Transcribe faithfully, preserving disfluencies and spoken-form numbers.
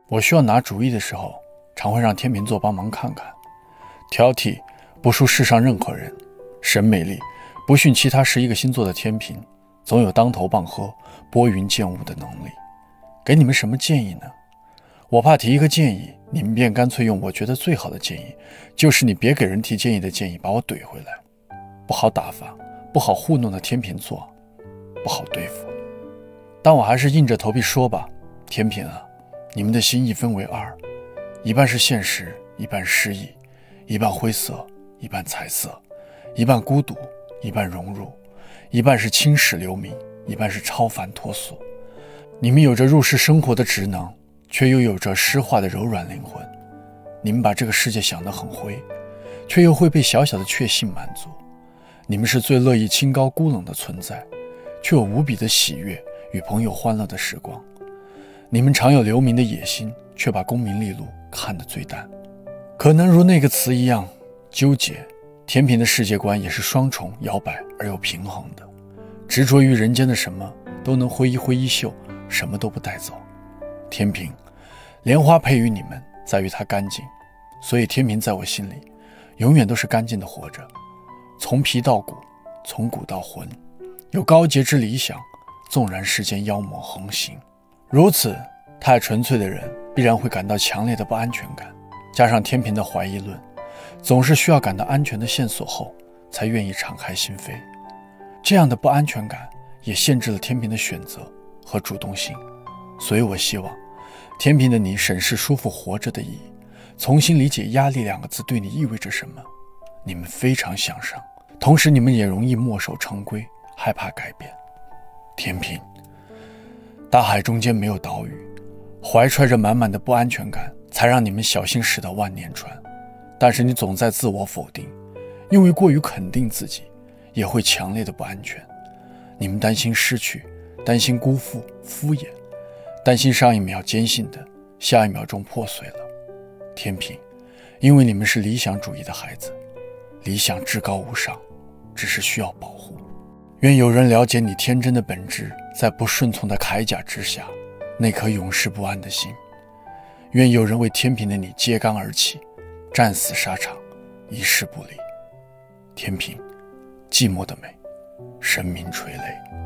我需要拿主意的时候，常会让天秤座帮忙看看。挑剔不输世上任何人，审美力不逊其他十一个星座的天秤，总有当头棒喝、拨云见雾的能力。给你们什么建议呢？我怕提一个建议，你们便干脆用我觉得最好的建议，就是你别给人提建议的建议把我怼回来。不好打发、不好糊弄的天秤座，不好对付。但我还是硬着头皮说吧，天秤啊，你们的心意分为二，一半是现实，一半诗意，一半灰色，一半彩色，一半孤独，一半融入，一半是青史留名，一半是超凡脱俗。你们有着入世生活的职能，却又有着诗化的柔软灵魂。你们把这个世界想得很灰，却又会被小小的确信满足。你们是最乐意清高孤冷的存在，却有无比的喜悦与朋友欢乐的时光。你们常有留名的野心，却把功名利禄看得最淡。可能如那个词一样纠结，天秤的世界观也是双重摇摆而又平衡的。执着于人间的什么都能挥一挥衣袖，什么都不带走。天秤，莲花配于你们在于它干净，所以天秤在我心里永远都是干净的活着。从皮到骨，从骨到魂，有高洁之理想，纵然世间妖魔横行。如此太纯粹的人必然会感到强烈的不安全感，加上天秤的怀疑论，总是需要感到安全的线索后才愿意敞开心扉。这样的不安全感也限制了天秤的选择和主动性。所以我希望天秤的你审视舒服活着的意义，重新理解压力两个字对你意味着什么。你们非常向上，同时你们也容易墨守成规，害怕改变。天秤，大海中间没有岛屿，怀揣着满满的不安全感，才让你们小心驶到万年船。但是你总在自我否定，因为过于肯定自己，也会强烈的不安全。你们担心失去，担心辜负、敷衍，担心上一秒坚信的，下一秒钟破碎了。天秤，因为你们是理想主义的孩子，理想至高无上，只是需要保护。愿有人了解你天真的本质，在不顺从的铠甲之下，那颗永世不安的心。愿有人为天秤的你揭竿而起，战死沙场，一世不离。天秤，寂寞的美，神明垂泪。